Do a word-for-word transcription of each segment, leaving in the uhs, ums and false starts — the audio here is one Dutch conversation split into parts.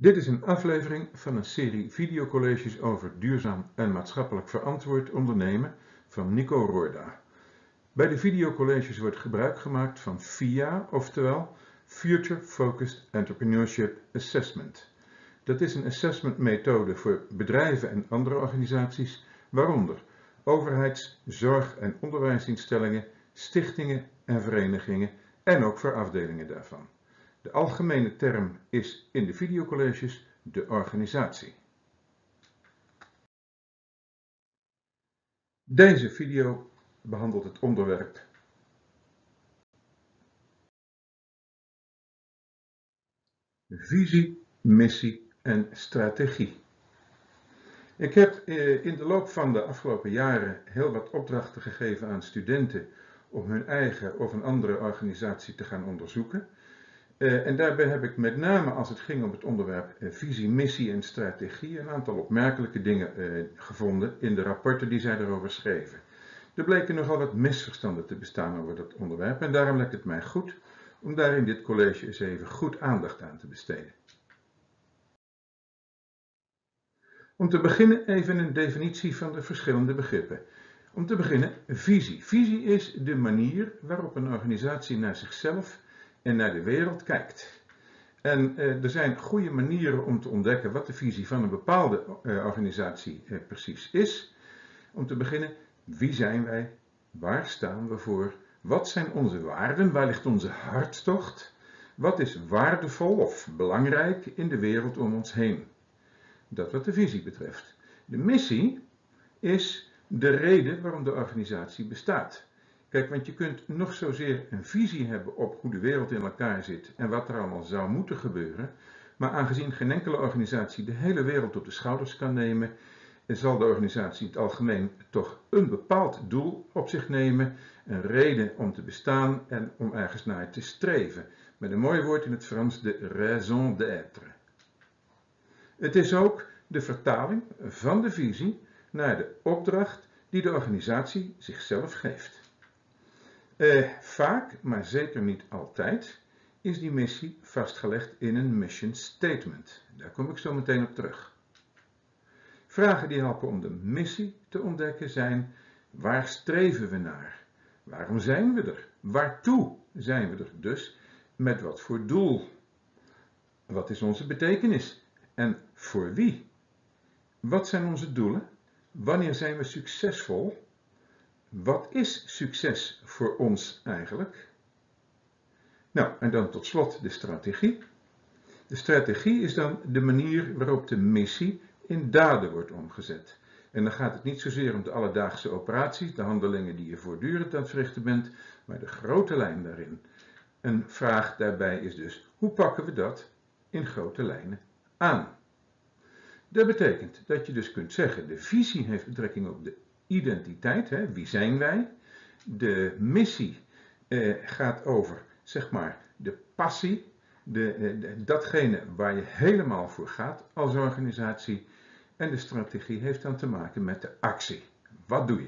Dit is een aflevering van een serie videocolleges over duurzaam en maatschappelijk verantwoord ondernemen van Nico Roorda. Bij de videocolleges wordt gebruik gemaakt van F I A, oftewel Future Focused Entrepreneurship Assessment. Dat is een assessmentmethode voor bedrijven en andere organisaties, waaronder overheids-, zorg- en onderwijsinstellingen, stichtingen en verenigingen en ook voor afdelingen daarvan. De algemene term is in de videocolleges de organisatie. Deze video behandelt het onderwerp visie, missie en strategie. Ik heb in de loop van de afgelopen jaren heel wat opdrachten gegeven aan studenten om hun eigen of een andere organisatie te gaan onderzoeken. Uh, en daarbij heb ik met name als het ging om het onderwerp uh, visie, missie en strategie een aantal opmerkelijke dingen uh, gevonden in de rapporten die zij erover schreven. Er bleken nogal wat misverstanden te bestaan over dat onderwerp en daarom lijkt het mij goed om daar in dit college eens even goed aandacht aan te besteden. Om te beginnen even een definitie van de verschillende begrippen. Om te beginnen visie. Visie is de manier waarop een organisatie naar zichzelf en naar de wereld kijkt. En uh, er zijn goede manieren om te ontdekken wat de visie van een bepaalde uh, organisatie uh, precies is. Om te beginnen, wie zijn wij? Waar staan we voor? Wat zijn onze waarden? Waar ligt onze hartstocht? Wat is waardevol of belangrijk in de wereld om ons heen? Dat wat de visie betreft. De missie is de reden waarom de organisatie bestaat. Kijk, want je kunt nog zozeer een visie hebben op hoe de wereld in elkaar zit en wat er allemaal zou moeten gebeuren, maar aangezien geen enkele organisatie de hele wereld op de schouders kan nemen, zal de organisatie in het algemeen toch een bepaald doel op zich nemen, een reden om te bestaan en om ergens naar te streven. Met een mooi woord in het Frans, de raison d'être. Het is ook de vertaling van de visie naar de opdracht die de organisatie zichzelf geeft. Uh, vaak, maar zeker niet altijd, is die missie vastgelegd in een mission statement. Daar kom ik zo meteen op terug. Vragen die helpen om de missie te ontdekken zijn: waar streven we naar? Waarom zijn we er? Waartoe zijn we er dus? Met wat voor doel? Wat is onze betekenis? En voor wie? Wat zijn onze doelen? Wanneer zijn we succesvol? Wat is succes voor ons eigenlijk? Nou, en dan tot slot de strategie. De strategie is dan de manier waarop de missie in daden wordt omgezet. En dan gaat het niet zozeer om de alledaagse operaties, de handelingen die je voortdurend aan het verrichten bent, maar de grote lijn daarin. Een vraag daarbij is dus, hoe pakken we dat in grote lijnen aan? Dat betekent dat je dus kunt zeggen, de visie heeft betrekking op de identiteit, hè, wie zijn wij? De missie eh, gaat over, zeg maar, de passie, de, de, datgene waar je helemaal voor gaat als organisatie. En de strategie heeft dan te maken met de actie. Wat doe je?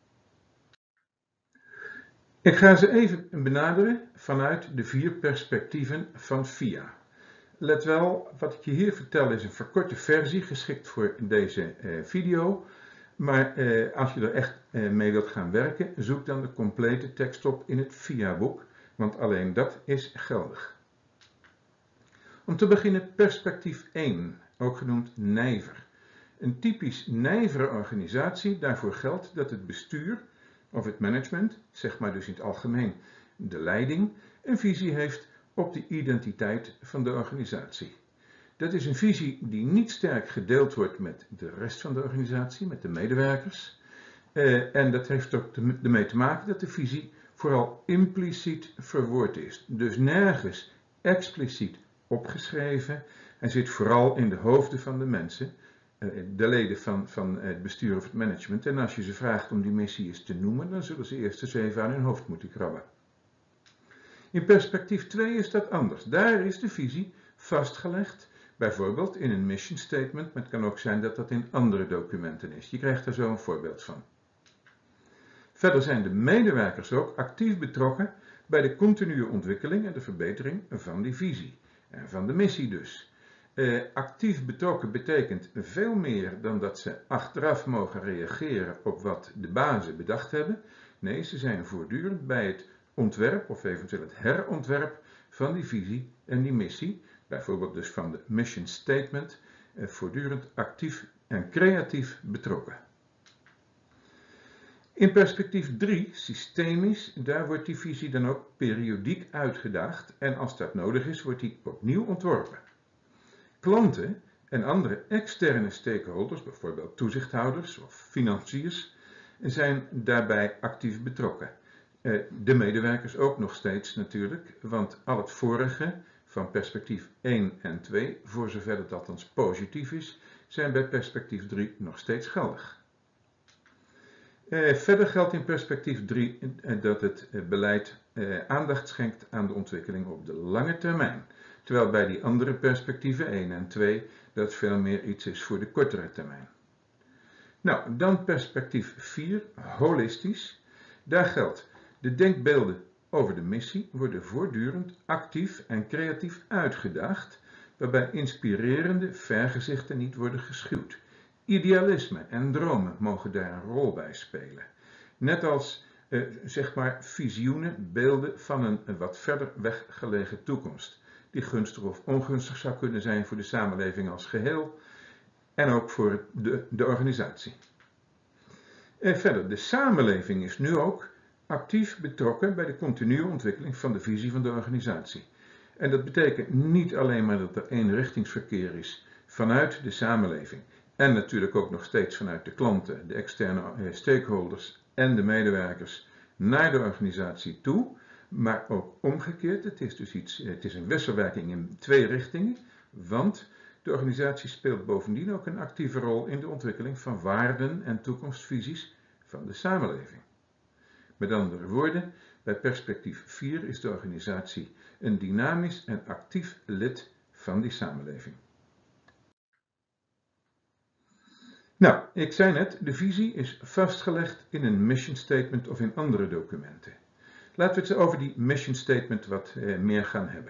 Ik ga ze even benaderen vanuit de vier perspectieven van F I A. Let wel, wat ik je hier vertel is een verkorte versie, geschikt voor deze eh, video. Maar eh, als je er echt eh, mee wilt gaan werken, zoek dan de complete tekst op in het F I A-boek, want alleen dat is geldig. Om te beginnen perspectief één, ook genoemd nijver. Een typisch nijvere organisatie, daarvoor geldt dat het bestuur of het management, zeg maar dus in het algemeen de leiding, een visie heeft op de identiteit van de organisatie. Dat is een visie die niet sterk gedeeld wordt met de rest van de organisatie, met de medewerkers. Uh, en dat heeft ook ermee te maken dat de visie vooral impliciet verwoord is. Dus nergens expliciet opgeschreven. Hij zit vooral in de hoofden van de mensen, uh, de leden van, van het bestuur of het management. En als je ze vraagt om die missie eens te noemen, dan zullen ze eerst eens even aan hun hoofd moeten krabben. In perspectief twee is dat anders. Daar is de visie vastgelegd. Bijvoorbeeld in een mission statement, maar het kan ook zijn dat dat in andere documenten is. Je krijgt daar zo een voorbeeld van. Verder zijn de medewerkers ook actief betrokken bij de continue ontwikkeling en de verbetering van die visie. En van de missie dus. Uh, actief betrokken betekent veel meer dan dat ze achteraf mogen reageren op wat de bazen bedacht hebben. Nee, ze zijn voortdurend bij het ontwerp of eventueel het herontwerp van die visie en die missie, bijvoorbeeld dus van de mission statement, uh, voortdurend actief en creatief betrokken. In perspectief drie, systemisch, daar wordt die visie dan ook periodiek uitgedaagd en als dat nodig is, wordt die opnieuw ontworpen. Klanten en andere externe stakeholders, bijvoorbeeld toezichthouders of financiers, zijn daarbij actief betrokken. De medewerkers ook nog steeds natuurlijk, want al het vorige van perspectief één en twee, voor zover het althans positief is, zijn bij perspectief drie nog steeds geldig. Verder geldt in perspectief drie dat het beleid aandacht schenkt aan de ontwikkeling op de lange termijn. Terwijl bij die andere perspectieven één en twee dat veel meer iets is voor de kortere termijn. Nou, dan perspectief vier, holistisch. Daar geldt, de denkbeelden over de missie worden voortdurend actief en creatief uitgedaagd, waarbij inspirerende vergezichten niet worden geschuwd. Idealisme en dromen mogen daar een rol bij spelen. Net als, eh, zeg maar, visioenen, beelden van een wat verder weggelegen toekomst, die gunstig of ongunstig zou kunnen zijn voor de samenleving als geheel en ook voor de, de organisatie. En verder, de samenleving is nu ook actief betrokken bij de continue ontwikkeling van de visie van de organisatie. En dat betekent niet alleen maar dat er eenrichtingsverkeer is vanuit de samenleving en natuurlijk ook nog steeds vanuit de klanten, de externe stakeholders en de medewerkers naar de organisatie toe, maar ook omgekeerd. Het is dus iets, het is een wisselwerking in twee richtingen, want de organisatie speelt bovendien ook een actieve rol in de ontwikkeling van waarden en toekomstvisies van de samenleving. Met andere woorden, bij perspectief vier is de organisatie een dynamisch en actief lid van die samenleving. Nou, ik zei net, de visie is vastgelegd in een mission statement of in andere documenten. Laten we het over die mission statement wat eh, meer gaan hebben.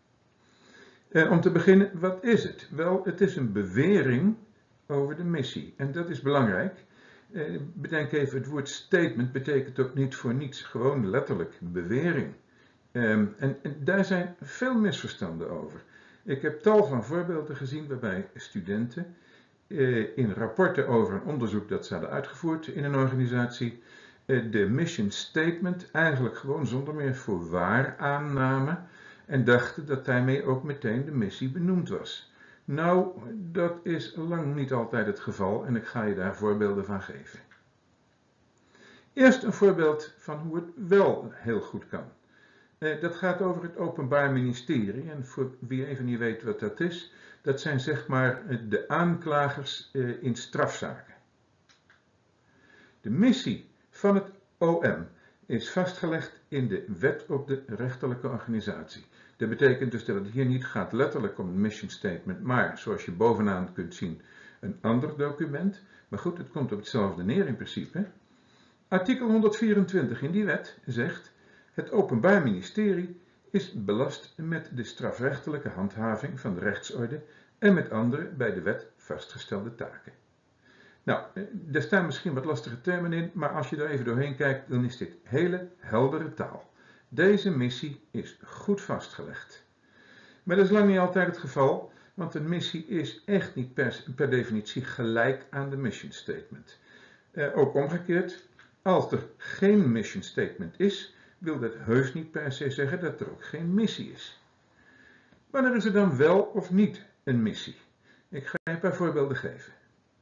Eh, om te beginnen, wat is het? Wel, het is een bewering over de missie. En dat is belangrijk. Eh, bedenk even, het woord statement betekent ook niet voor niets, gewoon letterlijk bewering. Eh, en, en daar zijn veel misverstanden over. Ik heb tal van voorbeelden gezien waarbij studenten eh, in rapporten over een onderzoek dat ze hadden uitgevoerd in een organisatie, de mission statement eigenlijk gewoon zonder meer voor waar aannamen en dachten dat daarmee ook meteen de missie benoemd was. Nou, dat is lang niet altijd het geval en ik ga je daar voorbeelden van geven. Eerst een voorbeeld van hoe het wel heel goed kan. Dat gaat over het Openbaar Ministerie en voor wie even niet weet wat dat is, dat zijn zeg maar de aanklagers in strafzaken. De missie van het O M is vastgelegd in de Wet op de Rechterlijke Organisatie. Dat betekent dus dat het hier niet gaat letterlijk om een mission statement, maar zoals je bovenaan kunt zien een ander document. Maar goed, het komt op hetzelfde neer in principe. Artikel honderdvierentwintig in die wet zegt: het Openbaar Ministerie is belast met de strafrechtelijke handhaving van de rechtsorde en met andere bij de wet vastgestelde taken. Nou, er staan misschien wat lastige termen in, maar als je daar even doorheen kijkt, dan is dit hele heldere taal. Deze missie is goed vastgelegd. Maar dat is lang niet altijd het geval, want een missie is echt niet per, per definitie gelijk aan de mission statement. Eh, ook omgekeerd, als er geen mission statement is, wil dat heus niet per se zeggen dat er ook geen missie is. Wanneer is er dan wel of niet een missie? Ik ga je een paar voorbeelden geven.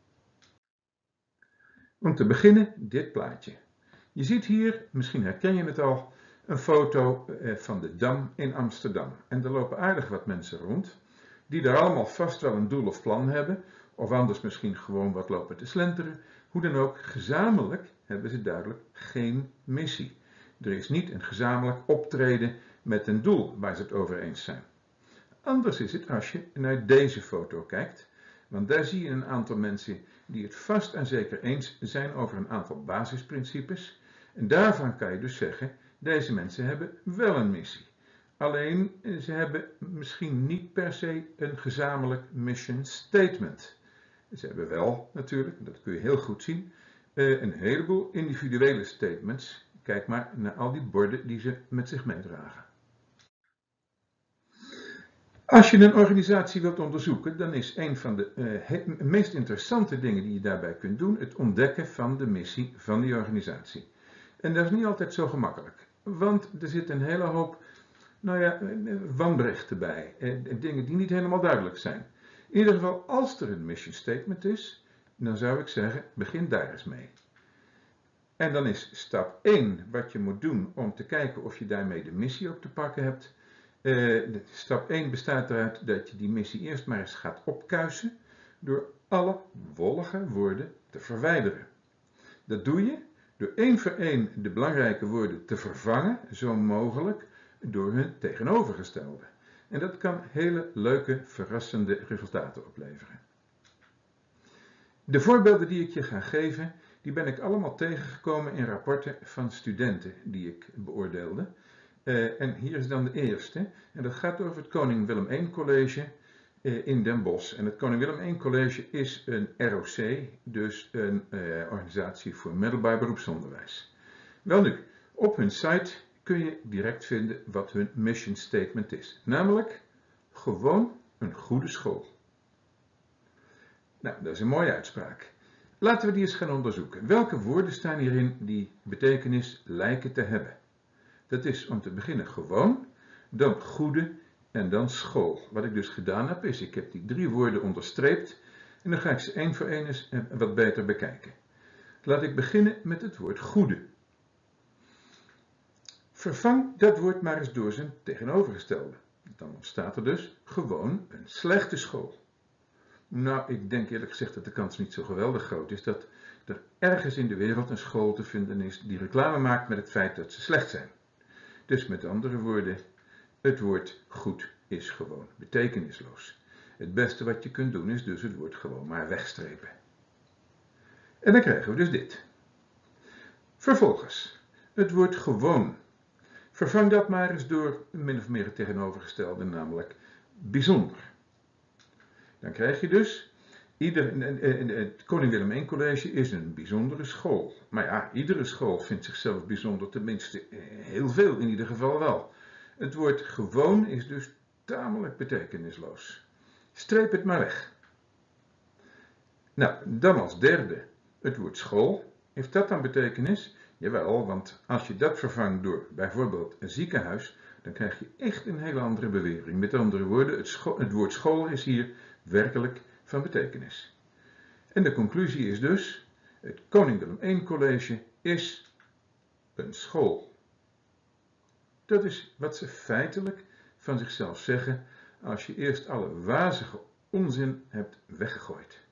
Om te beginnen dit plaatje. Je ziet hier, misschien herken je het al, een foto van de Dam in Amsterdam. En er lopen aardig wat mensen rond, die daar allemaal vast wel een doel of plan hebben, of anders misschien gewoon wat lopen te slenteren. Hoe dan ook, gezamenlijk hebben ze duidelijk geen missie. Er is niet een gezamenlijk optreden met een doel waar ze het over eens zijn. Anders is het als je naar deze foto kijkt, want daar zie je een aantal mensen die het vast en zeker eens zijn over een aantal basisprincipes. En daarvan kan je dus zeggen, deze mensen hebben wel een missie. Alleen ze hebben misschien niet per se een gezamenlijk mission statement. Ze hebben wel natuurlijk, dat kun je heel goed zien, een heleboel individuele statements. Kijk maar naar al die borden die ze met zich meedragen. Als je een organisatie wilt onderzoeken, dan is een van de uh, meest interessante dingen die je daarbij kunt doen het ontdekken van de missie van die organisatie. En dat is niet altijd zo gemakkelijk, want er zit een hele hoop nou ja, wanberichten bij, dingen die niet helemaal duidelijk zijn. In ieder geval, als er een mission statement is, dan zou ik zeggen, begin daar eens mee. En dan is stap één wat je moet doen om te kijken of je daarmee de missie op te pakken hebt. Uh, stap één bestaat eruit dat je die missie eerst maar eens gaat opkuisen door alle wollige woorden te verwijderen. Dat doe je door één voor één de belangrijke woorden te vervangen, zo mogelijk, door hun tegenovergestelde. En dat kan hele leuke, verrassende resultaten opleveren. De voorbeelden die ik je ga geven, die ben ik allemaal tegengekomen in rapporten van studenten die ik beoordeelde. Uh, en hier is dan de eerste. En dat gaat over het Koning Willem één College uh, in Den Bosch. En het Koning Willem één College is een R O C, dus een uh, organisatie voor middelbaar beroepsonderwijs. Welnu, op hun site kun je direct vinden wat hun mission statement is. Namelijk, gewoon een goede school. Nou, dat is een mooie uitspraak. Laten we die eens gaan onderzoeken. Welke woorden staan hierin die betekenis lijken te hebben? Dat is om te beginnen gewoon, dan goede en dan school. Wat ik dus gedaan heb is, ik heb die drie woorden onderstreept en dan ga ik ze één voor één eens wat beter bekijken. Laat ik beginnen met het woord goede. Vervang dat woord maar eens door zijn tegenovergestelde. Dan ontstaat er dus gewoon een slechte school. Nou, ik denk eerlijk gezegd dat de kans niet zo geweldig groot is dat er ergens in de wereld een school te vinden is die reclame maakt met het feit dat ze slecht zijn. Dus met andere woorden, het woord goed is gewoon betekenisloos. Het beste wat je kunt doen is dus het woord gewoon maar wegstrepen. En dan krijgen we dus dit. Vervolgens, het woord gewoon. Vervang dat maar eens door min of meer het tegenovergestelde, namelijk bijzonder. Dan krijg je dus, ieder, het Koning Willem één College is een bijzondere school. Maar ja, iedere school vindt zichzelf bijzonder, tenminste heel veel in ieder geval wel. Het woord gewoon is dus tamelijk betekenisloos. Streep het maar weg. Nou, dan als derde het woord school. Heeft dat dan betekenis? Jawel, want als je dat vervangt door bijvoorbeeld een ziekenhuis, dan krijg je echt een hele andere bewering. Met andere woorden, het, scho- het woord school is hier werkelijk van betekenis. En de conclusie is dus, het Koning Willem één College is een school. Dat is wat ze feitelijk van zichzelf zeggen als je eerst alle wazige onzin hebt weggegooid.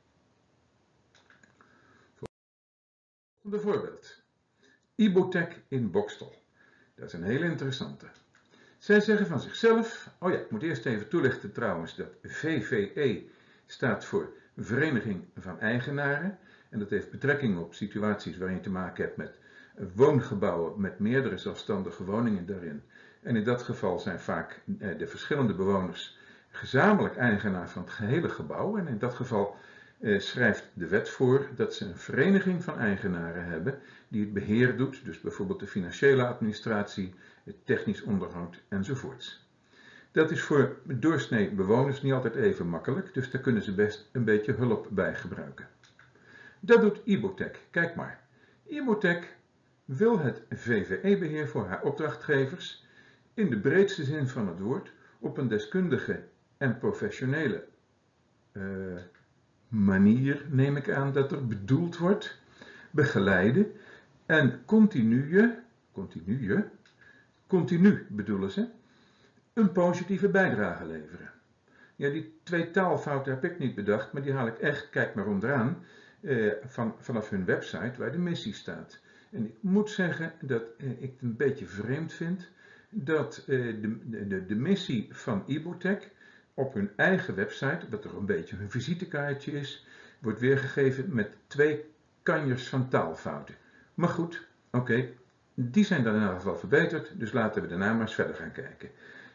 Volgende voorbeeld. Ibotec in Boxtel. Dat is een hele interessante. Zij zeggen van zichzelf, oh ja, ik moet eerst even toelichten trouwens dat V V E staat voor Vereniging van Eigenaren. En dat heeft betrekking op situaties waarin je te maken hebt met woongebouwen met meerdere zelfstandige woningen daarin. En in dat geval zijn vaak de verschillende bewoners gezamenlijk eigenaar van het gehele gebouw. En in dat geval eh, schrijft de wet voor dat ze een vereniging van eigenaren hebben die het beheer doet, dus bijvoorbeeld de financiële administratie, het technisch onderhoud enzovoorts. Dat is voor doorsnee bewoners niet altijd even makkelijk, dus daar kunnen ze best een beetje hulp bij gebruiken. Dat doet Ibotec. Kijk maar. Ibotec wil het V V E-beheer voor haar opdrachtgevers in de breedste zin van het woord op een deskundige en professionele uh, manier, neem ik aan dat er bedoeld wordt, begeleiden en continue, continue, continu bedoelen ze, een positieve bijdrage leveren. Ja, die twee taalfouten heb ik niet bedacht, maar die haal ik echt, kijk maar onderaan, eh, van, vanaf hun website waar de missie staat. En ik moet zeggen dat eh, ik het een beetje vreemd vind dat eh, de, de, de missie van Ibotec op hun eigen website, wat er een beetje hun visitekaartje is, wordt weergegeven met twee kanjers van taalfouten. Maar goed, oké, okay, die zijn dan in ieder geval verbeterd, dus laten we daarna maar eens verder gaan kijken.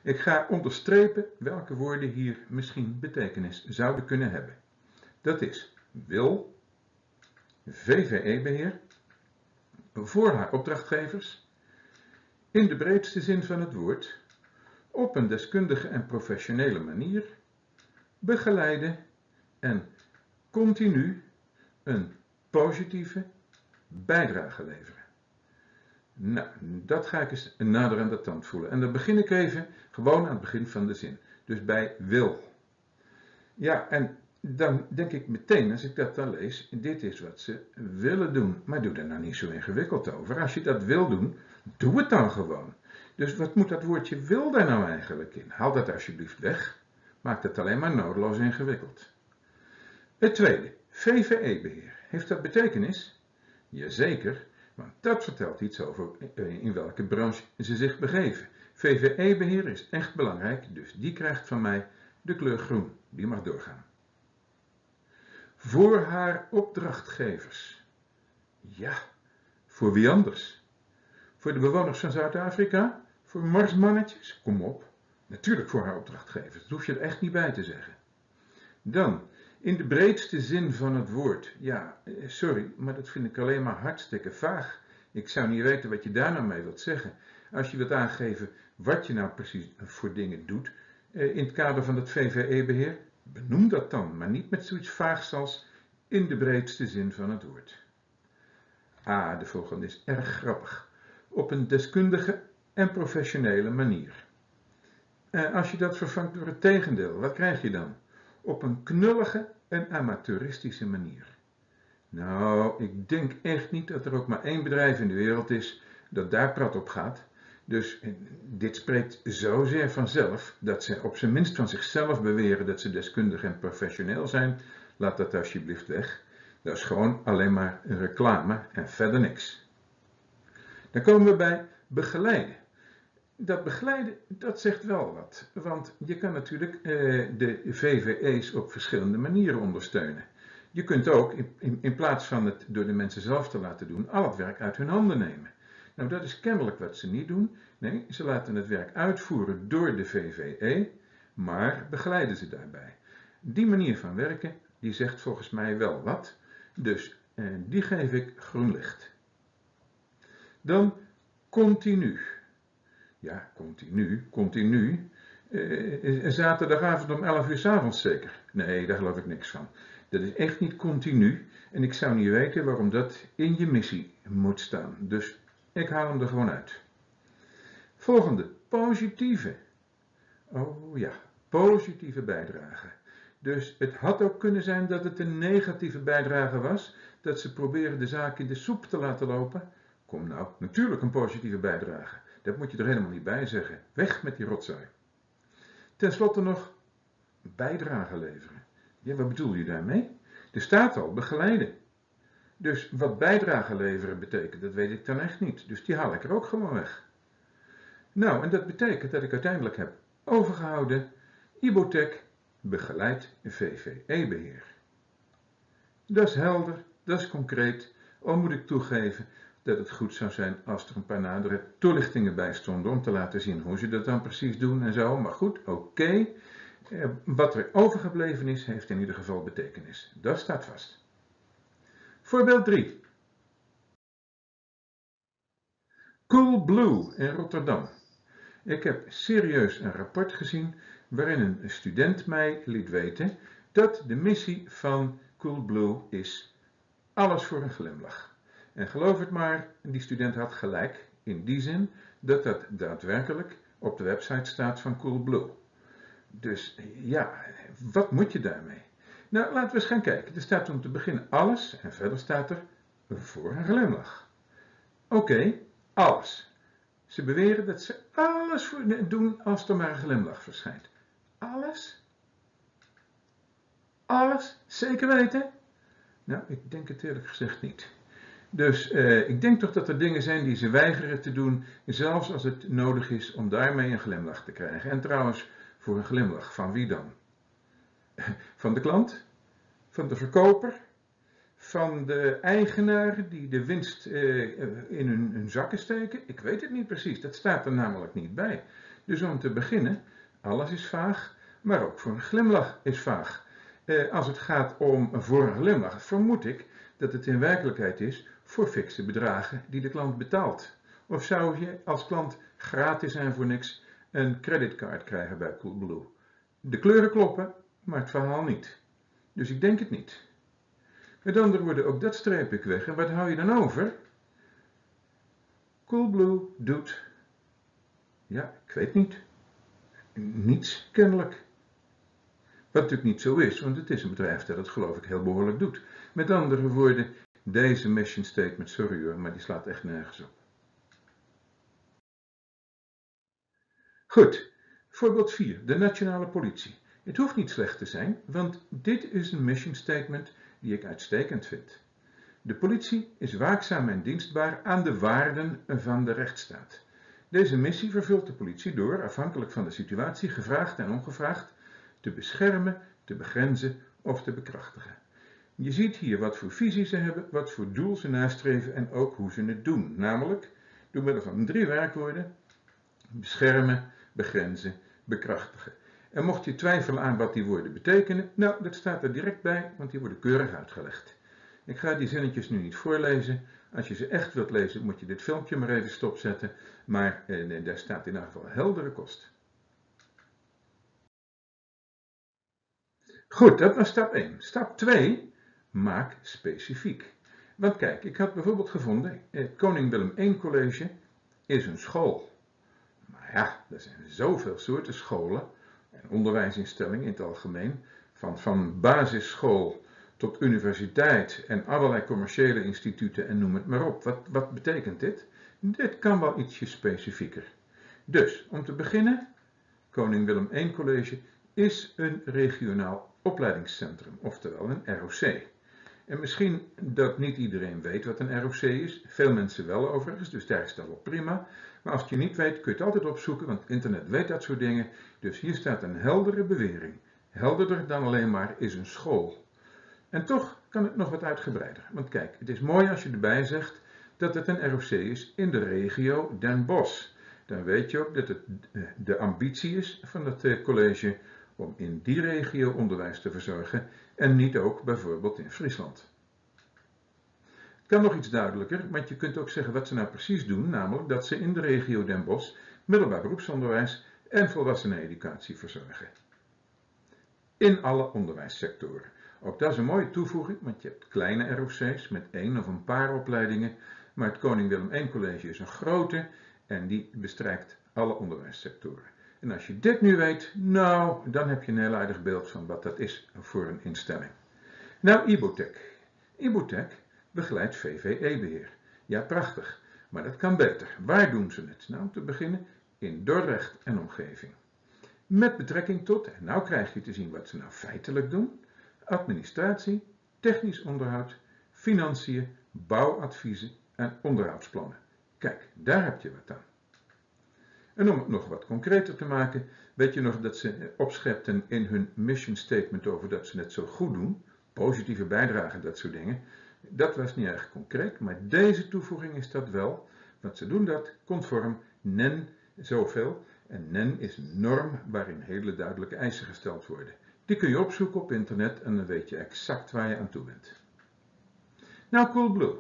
Ik ga onderstrepen welke woorden hier misschien betekenis zouden kunnen hebben. Dat is wil, V V E-beheer, voor haar opdrachtgevers, in de breedste zin van het woord, op een deskundige en professionele manier, begeleiden en continu een positieve bijdrage leveren. Nou, dat ga ik eens nader aan de tand voelen. En dan begin ik even gewoon aan het begin van de zin. Dus bij wil. Ja, en dan denk ik meteen, als ik dat dan lees, dit is wat ze willen doen. Maar doe er nou niet zo ingewikkeld over. Als je dat wil doen, doe het dan gewoon. Dus wat moet dat woordje wil daar nou eigenlijk in? Haal dat alsjeblieft weg. Maak het alleen maar nodeloos ingewikkeld. Het tweede, V V E-beheer. Heeft dat betekenis? Jazeker, want dat vertelt iets over in welke branche ze zich begeven. V V E-beheer is echt belangrijk, dus die krijgt van mij de kleur groen. Die mag doorgaan. Voor haar opdrachtgevers. Ja, voor wie anders? Voor de bewoners van Zuid-Afrika? Voor marsmannetjes? Kom op. Natuurlijk voor haar opdrachtgevers. Dat hoef je er echt niet bij te zeggen. Dan, in de breedste zin van het woord. Ja, sorry, maar dat vind ik alleen maar hartstikke vaag. Ik zou niet weten wat je daar nou mee wilt zeggen. Als je wilt aangeven wat je nou precies voor dingen doet in het kader van het V V E-beheer, benoem dat dan, maar niet met zoiets vaags als in de breedste zin van het woord. Ah, de volgende is erg grappig. Op een deskundige en professionele manier. Eh, als je dat vervangt door het tegendeel, wat krijg je dan? Op een knullige en amateuristische manier. Nou, ik denk echt niet dat er ook maar één bedrijf in de wereld is dat daar prat op gaat. Dus dit spreekt zozeer vanzelf dat ze op zijn minst van zichzelf beweren dat ze deskundig en professioneel zijn. Laat dat alsjeblieft weg. Dat is gewoon alleen maar een reclame en verder niks. Dan komen we bij begeleiden. Dat begeleiden, dat zegt wel wat. Want je kan natuurlijk eh, de V V E's op verschillende manieren ondersteunen. Je kunt ook, in, in, in plaats van het door de mensen zelf te laten doen, al het werk uit hun handen nemen. Nou, dat is kennelijk wat ze niet doen. Nee, ze laten het werk uitvoeren door de V V E, maar begeleiden ze daarbij. Die manier van werken, die zegt volgens mij wel wat. Dus eh, die geef ik groen licht. Dan continu. Ja, continu, continu. Eh, zaterdagavond om elf uur 's avonds zeker. Nee, daar geloof ik niks van. Dat is echt niet continu. En ik zou niet weten waarom dat in je missie moet staan. Dus ik haal hem er gewoon uit. Volgende, positieve. Oh ja, positieve bijdrage. Dus het had ook kunnen zijn dat het een negatieve bijdrage was. Dat ze proberen de zaak in de soep te laten lopen. Kom nou, natuurlijk een positieve bijdrage. Dat moet je er helemaal niet bij zeggen. Weg met die rotzooi. Ten slotte nog bijdrage leveren. Ja, wat bedoel je daarmee? Er staat al begeleiden. Dus wat bijdrage leveren betekent, dat weet ik dan echt niet. Dus die haal ik er ook gewoon weg. Nou, en dat betekent dat ik uiteindelijk heb overgehouden Ibotec begeleid V V E-beheer. Dat is helder, dat is concreet. Al moet ik toegeven dat het goed zou zijn als er een paar nadere toelichtingen bij stonden om te laten zien hoe ze dat dan precies doen en zo. Maar goed, oké. Okay. Wat er overgebleven is, heeft in ieder geval betekenis. Dat staat vast. Voorbeeld drie. Coolblue in Rotterdam. Ik heb serieus een rapport gezien waarin een student mij liet weten dat de missie van Coolblue is alles voor een glimlach. En geloof het maar, die student had gelijk in die zin dat dat daadwerkelijk op de website staat van Coolblue. Dus ja, wat moet je daarmee? Nou, laten we eens gaan kijken. Er staat om te beginnen alles en verder staat er voor een glimlach. Oké, okay, alles. Ze beweren dat ze alles voor doen als er maar een glimlach verschijnt. Alles? Alles? Zeker weten? Nou, ik denk het eerlijk gezegd niet. Dus eh, ik denk toch dat er dingen zijn die ze weigeren te doen, zelfs als het nodig is om daarmee een glimlach te krijgen. En trouwens, voor een glimlach, van wie dan? Van de klant? Van de verkoper? Van de eigenaar die de winst eh, in hun, hun zakken steken? Ik weet het niet precies, dat staat er namelijk niet bij. Dus om te beginnen, alles is vaag, maar ook voor een glimlach is vaag. Eh, als het gaat om voor een glimlach, vermoed ik dat het in werkelijkheid is voor fikse bedragen die de klant betaalt. Of zou je als klant gratis en voor niks een creditcard krijgen bij Coolblue? De kleuren kloppen, maar het verhaal niet. Dus ik denk het niet. Met andere woorden, ook dat streep ik weg. En wat hou je dan over? Coolblue doet, ja, ik weet niet, niets kennelijk. Wat natuurlijk niet zo is, want het is een bedrijf dat het geloof ik heel behoorlijk doet. Met andere woorden, deze mission statement, sorry hoor, maar die slaat echt nergens op. Goed, voorbeeld vier, de nationale politie. Het hoeft niet slecht te zijn, want dit is een mission statement die ik uitstekend vind. De politie is waakzaam en dienstbaar aan de waarden van de rechtsstaat. Deze missie vervult de politie door, afhankelijk van de situatie, gevraagd en ongevraagd, te beschermen, te begrenzen of te bekrachtigen. Je ziet hier wat voor visie ze hebben, wat voor doel ze nastreven en ook hoe ze het doen. Namelijk door middel van drie werkwoorden: beschermen, begrenzen, bekrachtigen. En mocht je twijfelen aan wat die woorden betekenen, nou, dat staat er direct bij, want die worden keurig uitgelegd. Ik ga die zinnetjes nu niet voorlezen. Als je ze echt wilt lezen, moet je dit filmpje maar even stopzetten. Maar eh, daar staat in ieder geval heldere kost. Goed, dat was stap één. Stap twee, maak specifiek. Want kijk, ik had bijvoorbeeld gevonden, het Koning Willem één College is een school. Maar ja, er zijn zoveel soorten scholen en onderwijsinstellingen in het algemeen. Van, van basisschool tot universiteit en allerlei commerciële instituten en noem het maar op. Wat, wat betekent dit? Dit kan wel ietsje specifieker. Dus, om te beginnen, Koning Willem één College is een regionaal opleidingscentrum, oftewel een R O C. En misschien dat niet iedereen weet wat een R O C is, veel mensen wel overigens, dus daar is dat wel prima. Maar als je het niet weet, kun je het altijd opzoeken, want het internet weet dat soort dingen. Dus hier staat een heldere bewering. Helderder dan alleen maar is een school. En toch kan het nog wat uitgebreider. Want kijk, het is mooi als je erbij zegt dat het een R O C is in de regio Den Bosch. Dan weet je ook dat het de ambitie is van het college om in die regio onderwijs te verzorgen en niet ook bijvoorbeeld in Friesland. Het kan nog iets duidelijker, want je kunt ook zeggen wat ze nou precies doen, namelijk dat ze in de regio Den Bosch middelbaar beroepsonderwijs en volwasseneneducatie verzorgen. In alle onderwijssectoren. Ook dat is een mooie toevoeging, want je hebt kleine R O C's met één of een paar opleidingen, maar het Koning Willem één College is een grote en die bestrijkt alle onderwijssectoren. En als je dit nu weet, nou, dan heb je een heel aardig beeld van wat dat is voor een instelling. Nou, Ibotec. Ibotec begeleidt V V E-beheer. Ja, prachtig, maar dat kan beter. Waar doen ze het? Nou, om te beginnen in Dordrecht en omgeving. Met betrekking tot, en nou krijg je te zien wat ze nou feitelijk doen, administratie, technisch onderhoud, financiën, bouwadviezen en onderhoudsplannen. Kijk, daar heb je wat aan. En om het nog wat concreter te maken, weet je nog dat ze opschepten in hun mission statement over dat ze het zo goed doen, positieve bijdrage, dat soort dingen. Dat was niet erg concreet, maar deze toevoeging is dat wel, want ze doen dat conform N E N zoveel. En N E N is een norm waarin hele duidelijke eisen gesteld worden. Die kun je opzoeken op internet en dan weet je exact waar je aan toe bent. Nou, Coolblue.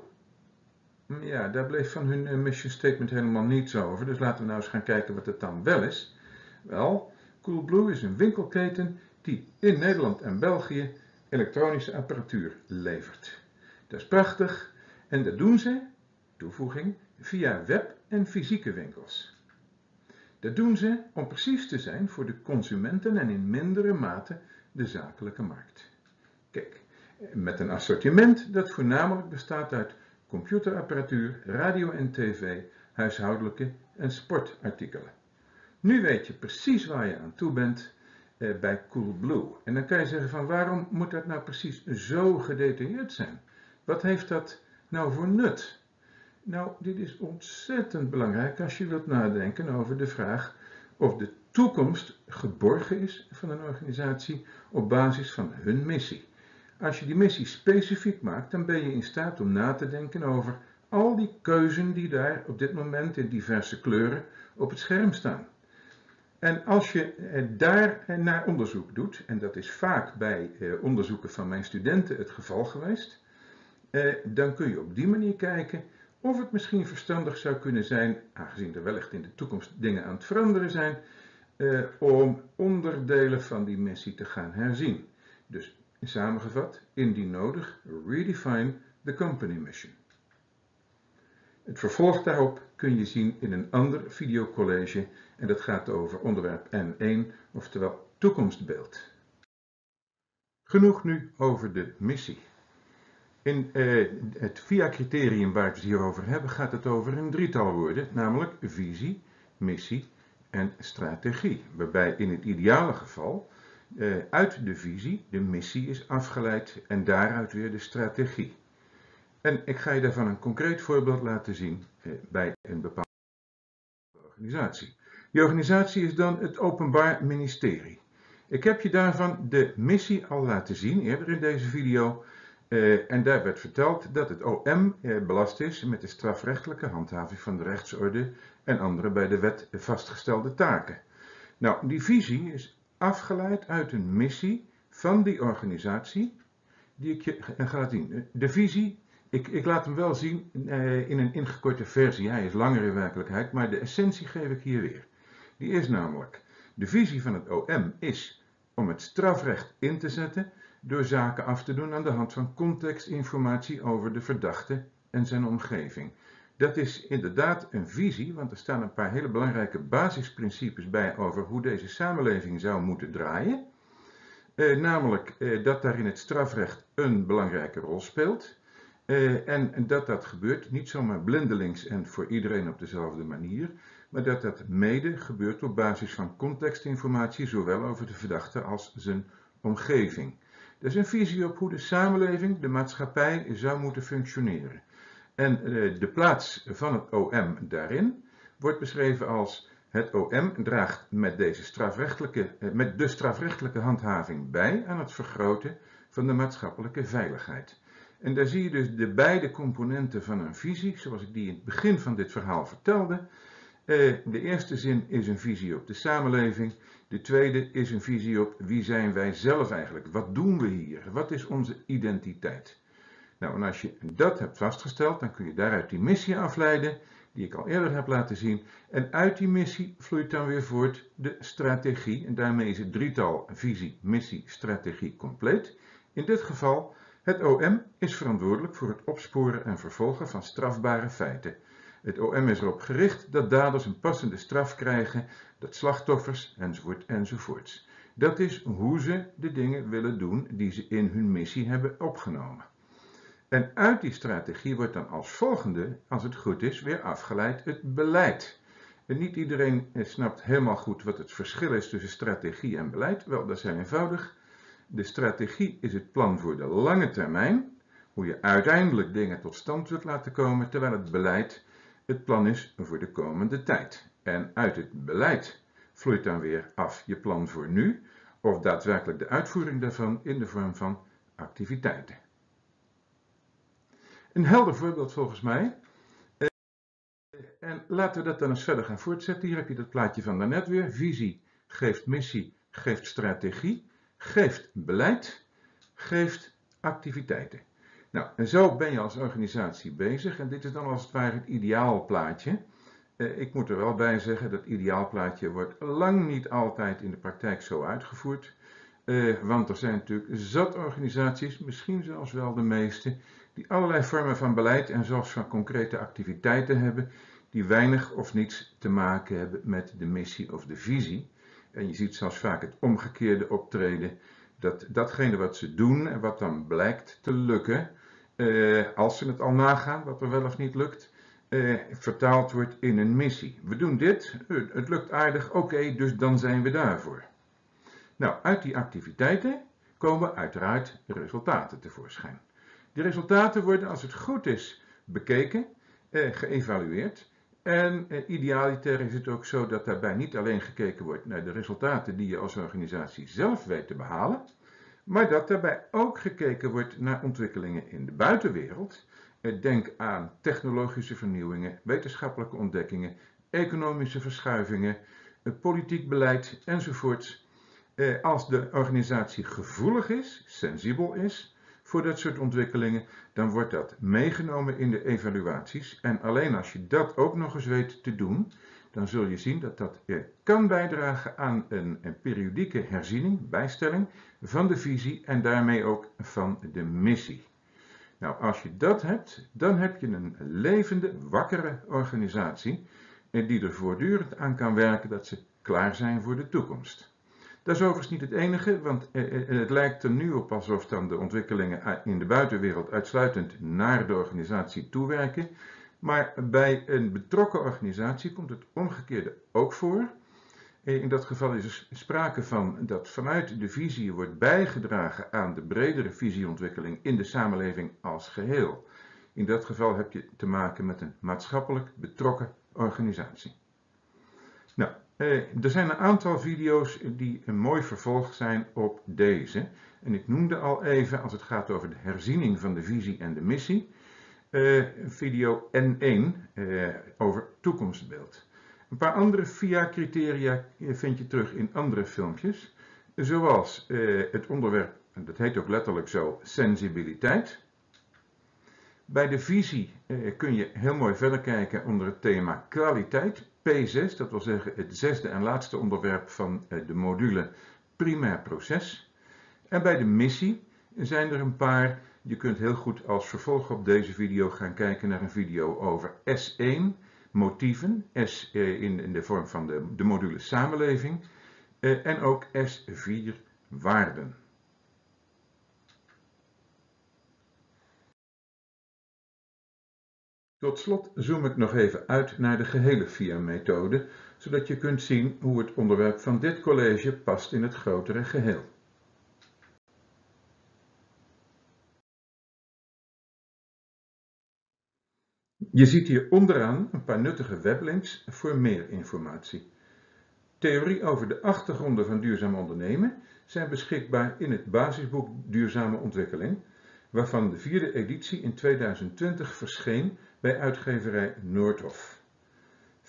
Ja, daar bleef van hun mission statement helemaal niets over, dus laten we nou eens gaan kijken wat het dan wel is. Wel, Coolblue is een winkelketen die in Nederland en België elektronische apparatuur levert. Dat is prachtig en dat doen ze, toevoeging, via web- en fysieke winkels. Dat doen ze, om precies te zijn, voor de consumenten en in mindere mate de zakelijke markt. Kijk, met een assortiment dat voornamelijk bestaat uit computerapparatuur, radio en tv, huishoudelijke en sportartikelen. Nu weet je precies waar je aan toe bent eh, bij Coolblue. En dan kan je zeggen van waarom moet dat nou precies zo gedetailleerd zijn? Wat heeft dat nou voor nut? Nou, dit is ontzettend belangrijk als je wilt nadenken over de vraag of de toekomst geborgen is van een organisatie op basis van hun missie. Als je die missie specifiek maakt, dan ben je in staat om na te denken over al die keuzen die daar op dit moment in diverse kleuren op het scherm staan. En als je daar naar onderzoek doet, en dat is vaak bij onderzoeken van mijn studenten het geval geweest, dan kun je op die manier kijken of het misschien verstandig zou kunnen zijn, aangezien er wellicht in de toekomst dingen aan het veranderen zijn, om onderdelen van die missie te gaan herzien. Dus samengevat, indien nodig, redefine the company mission. Het vervolg daarop kun je zien in een ander videocollege en dat gaat over onderwerp N één, oftewel toekomstbeeld. Genoeg nu over de missie. In eh, het V I A-criterium waar we het hier over hebben gaat het over een drietal woorden, namelijk visie, missie en strategie. Waarbij in het ideale geval eh, uit de visie de missie is afgeleid en daaruit weer de strategie. En ik ga je daarvan een concreet voorbeeld laten zien eh, bij een bepaalde organisatie. Die organisatie is dan het Openbaar Ministerie. Ik heb je daarvan de missie al laten zien eerder in deze video. Uh, en daar werd verteld dat het O M uh, belast is met de strafrechtelijke handhaving van de rechtsorde en andere bij de wet vastgestelde taken. Nou, die visie is afgeleid uit een missie van die organisatie die ik je ga laten zien. De visie, ik, ik laat hem wel zien uh, in een ingekorte versie, hij is langer in werkelijkheid, maar de essentie geef ik hier weer. Die is namelijk, de visie van het O M is om het strafrecht in te zetten door zaken af te doen aan de hand van contextinformatie over de verdachte en zijn omgeving. Dat is inderdaad een visie, want er staan een paar hele belangrijke basisprincipes bij over hoe deze samenleving zou moeten draaien. Eh, namelijk eh, dat daarin het strafrecht een belangrijke rol speelt. Eh, en dat dat gebeurt niet zomaar blindelings en voor iedereen op dezelfde manier, maar dat dat mede gebeurt op basis van contextinformatie, zowel over de verdachte als zijn omgeving. Dat is een visie op hoe de samenleving, de maatschappij, zou moeten functioneren. En de plaats van het O M daarin wordt beschreven als het O M draagt met, deze strafrechtelijke, met de strafrechtelijke handhaving bij aan het vergroten van de maatschappelijke veiligheid. En daar zie je dus de beide componenten van een visie, zoals ik die in het begin van dit verhaal vertelde. De eerste zin is een visie op de samenleving. De tweede is een visie op wie zijn wij zelf eigenlijk? Wat doen we hier? Wat is onze identiteit? Nou, en als je dat hebt vastgesteld, dan kun je daaruit die missie afleiden, die ik al eerder heb laten zien. En uit die missie vloeit dan weer voort de strategie. En daarmee is het drietal visie, missie, strategie compleet. In dit geval, het O M is verantwoordelijk voor het opsporen en vervolgen van strafbare feiten. Het O M is erop gericht dat daders een passende straf krijgen, dat slachtoffers, enzovoort, enzovoorts. Dat is hoe ze de dingen willen doen die ze in hun missie hebben opgenomen. En uit die strategie wordt dan als volgende, als het goed is, weer afgeleid het beleid. En niet iedereen snapt helemaal goed wat het verschil is tussen strategie en beleid. Wel, dat is heel eenvoudig. De strategie is het plan voor de lange termijn, hoe je uiteindelijk dingen tot stand wilt laten komen, terwijl het beleid het plan is voor de komende tijd. En uit het beleid vloeit dan weer af je plan voor nu, of daadwerkelijk de uitvoering daarvan in de vorm van activiteiten. Een helder voorbeeld volgens mij. En laten we dat dan eens verder gaan voortzetten. Hier heb je dat plaatje van daarnet weer. Visie geeft missie, geeft strategie, geeft beleid, geeft activiteiten. Nou, en zo ben je als organisatie bezig. En dit is dan als het ware het ideaalplaatje. Eh, ik moet er wel bij zeggen, dat ideaalplaatje wordt lang niet altijd in de praktijk zo uitgevoerd. Eh, want er zijn natuurlijk zat organisaties, misschien zelfs wel de meeste, die allerlei vormen van beleid en zelfs van concrete activiteiten hebben, die weinig of niets te maken hebben met de missie of de visie. En je ziet zelfs vaak het omgekeerde optreden, dat datgene wat ze doen en wat dan blijkt te lukken, eh, als ze het al nagaan, wat er wel of niet lukt, eh, vertaald wordt in een missie. We doen dit, het lukt aardig, oké, okay, dus dan zijn we daarvoor. Nou, uit die activiteiten komen uiteraard resultaten tevoorschijn. De resultaten worden, als het goed is, bekeken, eh, geëvalueerd. En eh, idealiter is het ook zo dat daarbij niet alleen gekeken wordt naar de resultaten die je als organisatie zelf weet te behalen, maar dat daarbij ook gekeken wordt naar ontwikkelingen in de buitenwereld. Eh, denk aan technologische vernieuwingen, wetenschappelijke ontdekkingen, economische verschuivingen, politiek beleid enzovoorts. Als de organisatie gevoelig is, sensibel is voor dat soort ontwikkelingen, dan wordt dat meegenomen in de evaluaties. En alleen als je dat ook nog eens weet te doen, dan zul je zien dat dat kan bijdragen aan een, een periodieke herziening, bijstelling van de visie en daarmee ook van de missie. Nou, als je dat hebt, dan heb je een levende, wakkere organisatie die er voortdurend aan kan werken dat ze klaar zijn voor de toekomst. Dat is overigens niet het enige, want het lijkt er nu op alsof dan de ontwikkelingen in de buitenwereld uitsluitend naar de organisatie toewerken. Maar bij een betrokken organisatie komt het omgekeerde ook voor. In dat geval is er sprake van dat vanuit de visie wordt bijgedragen aan de bredere visieontwikkeling in de samenleving als geheel. In dat geval heb je te maken met een maatschappelijk betrokken organisatie. Nou, er zijn een aantal video's die een mooi vervolg zijn op deze. En ik noemde al even, als het gaat over de herziening van de visie en de missie, video N één over toekomstbeeld. Een paar andere V I A-criteria vind je terug in andere filmpjes, zoals het onderwerp, en dat heet ook letterlijk zo, sensibiliteit. Bij de visie kun je heel mooi verder kijken onder het thema kwaliteit, P zes, dat wil zeggen het zesde en laatste onderwerp van de module primair proces. En bij de missie zijn er een paar. Je kunt heel goed als vervolg op deze video gaan kijken naar een video over S één, motieven, S in de vorm van de, de module samenleving, en ook S vier, waarden. Tot slot zoom ik nog even uit naar de gehele V I A-methode, zodat je kunt zien hoe het onderwerp van dit college past in het grotere geheel. Je ziet hier onderaan een paar nuttige weblinks voor meer informatie. Theorie over de achtergronden van duurzaam ondernemen zijn beschikbaar in het basisboek Duurzame Ontwikkeling, waarvan de vierde editie in tweeduizend twintig verscheen bij uitgeverij Noordhof.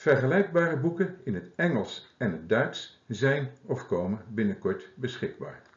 Vergelijkbare boeken in het Engels en het Duits zijn of komen binnenkort beschikbaar.